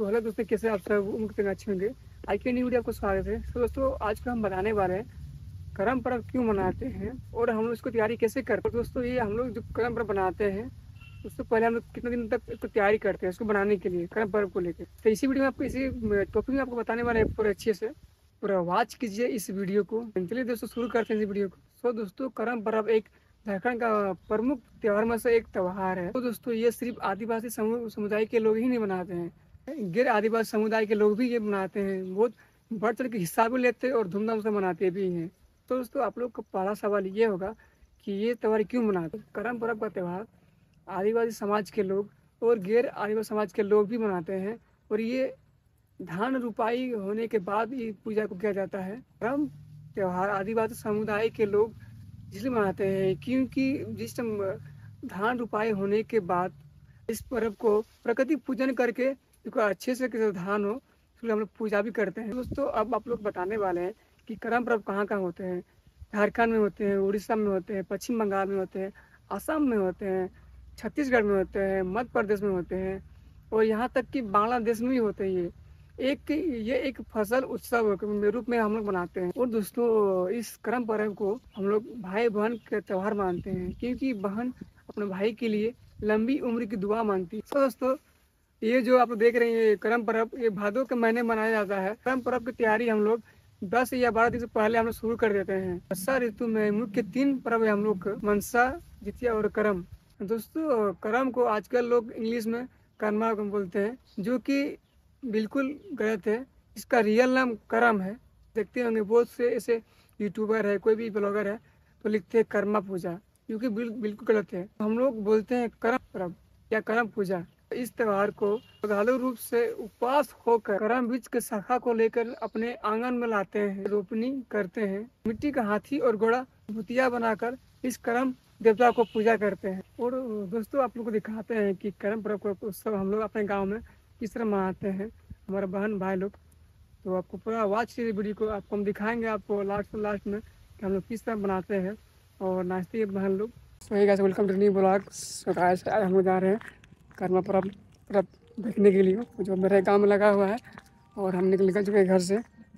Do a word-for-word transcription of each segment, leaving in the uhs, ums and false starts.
तो हेलो दोस्तों, कैसे आप सब उम्मीद करना अच्छे होंगे। आज की न्यू वीडियो आपको स्वागत है। तो दोस्तों आज को हम बताने वाले हैं करम पर्व क्यों मनाते हैं और हम लोग इसको तैयारी कैसे करते हैं। दोस्तों ये हम लोग जो करम पर्व बनाते हैं उससे पहले हम लोग कितने दिन तक इसको तैयारी करते हैं इसको बनाने के लिए, करम पर्व को लेकर। तो इसी वीडियो में आपको इसी टॉपिक में आपको बताने वाले हैं पूरे अच्छे से, पूरा वॉच कीजिए इस वीडियो को। चलिए दोस्तों शुरू करते हैं इस वीडियो को। तो दोस्तों करम पर्व एक झारखंड का प्रमुख त्योहार में से एक त्योहार है। तो दोस्तों ये सिर्फ आदिवासी समुदाय के लोग ही नहीं मनाते हैं, गैर आदिवासी समुदाय के लोग भी ये मनाते हैं, बहुत बढ़ चढ़ के हिस्सा भी लेते हैं और धूमधाम से मनाते भी हैं। तो दोस्तों आप लोग का पहला सवाल ये होगा कि ये त्यौहार क्यों मनाते हैं। करम पर्व का त्यौहार आदिवासी समाज के लोग और गैर आदिवासी समाज के लोग भी मनाते हैं और ये धान रुपाई होने के बाद ये पूजा को किया जाता है। करम त्यौहार आदिवासी समुदाय के लोग इसलिए मनाते हैं क्योंकि जिस टाइम धान रुपाई होने के बाद इस पर्व को प्रकृति पूजन करके इसको अच्छे से किसी धान हो इसलिए हम लोग पूजा भी करते हैं। दोस्तों अब आप लोग बताने वाले हैं कि करम पर्व कहाँ कहाँ होते हैं। झारखंड में होते हैं, उड़ीसा में होते हैं, पश्चिम बंगाल में होते हैं, असम में होते हैं, छत्तीसगढ़ में होते हैं, मध्य प्रदेश में होते हैं और यहाँ तक कि बांग्लादेश में भी होते हैं। ये एक ये एक फसल उत्सव के रूप में हम लोग मनाते हैं। और दोस्तों इस करम पर्व को हम लोग भाई बहन के त्यौहार मानते हैं क्योंकि बहन अपने भाई के लिए लंबी उम्र की दुआ मांगती है। तो दोस्तों ये जो आप देख रहे हैं करम पर्व ये भादों के महीने मनाया जाता है। करम पर्व की तैयारी हम लोग दस या बारह दिन से पहले हम लोग शुरू कर देते हैं। वर्षा ऋतु में मुख्य तीन पर्व है हम लोग, मनसा, जितिया और करम। दोस्तों करम को आजकल लोग इंग्लिश में कर्मा बोलते हैं, जो कि बिल्कुल गलत है। इसका रियल नाम करम है। देखते होंगे बहुत से ऐसे यूट्यूबर है, कोई भी ब्लॉगर है तो लिखते हैं कर्मा पूजा, क्योंकि बिल्कुल गलत है। हम लोग बोलते हैं करम पर्व या करम पूजा। इस त्योहार को श्रद्धालु रूप से उपवास होकर करम वृक्ष के शाखा को लेकर अपने आंगन में लाते हैं, रोपनी करते हैं, मिट्टी का हाथी और घोड़ा भूतिया बनाकर इस करम देवता को पूजा करते हैं। और दोस्तों आप लोग को दिखाते हैं कि करम पर्व का उत्सव हम लोग अपने गाँव में किस तरह मनाते हैं, हमारे बहन भाई लोग। तो आपको पूरा वॉच वीडियो को आपको हम दिखाएंगे आपको लास्ट लास्ट में कि हम लोग किस तरह बनाते हैं और नाचते हैं बहन लोग। So hey guys, welcome to new blog. So guys आज हम लोग जा रहे हैं कर्मा पर्व पर्व देखने के लिए जो मेरे गांव में लगा हुआ है और हम निकल निकल चुके हैं घर से।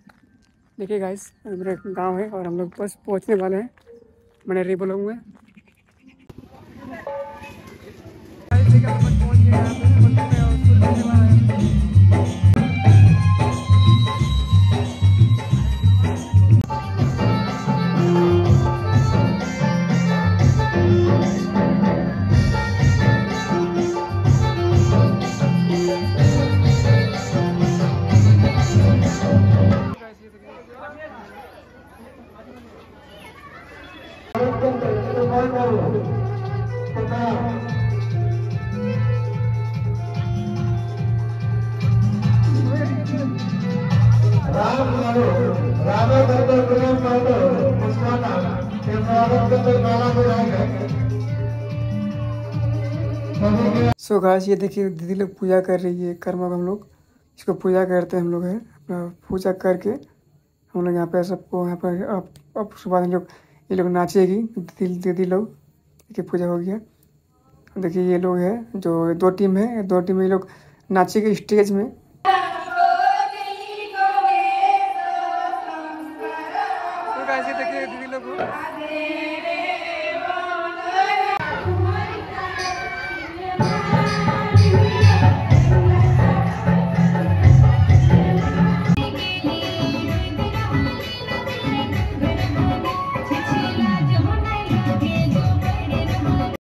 देखिए गाइस मेरे गांव है और हम लोग बस पहुंचने वाले हैं मैंने री ब्लॉग में। सो गाइस ये देखिए दीदी लोग पूजा कर रही है कर्मा। हम लोग इसको पूजा करते हैं हम लोग है अपना पूजा करके हम लोग यहाँ पे सबको यहाँ पर अब अब सुबह लोग ये लोग नाचेगी दीदी दीदी लोग। देखिए पूजा हो गया। देखिए ये लोग है जो दो टीम है, दो टीम ये लोग नाचेगी स्टेज में।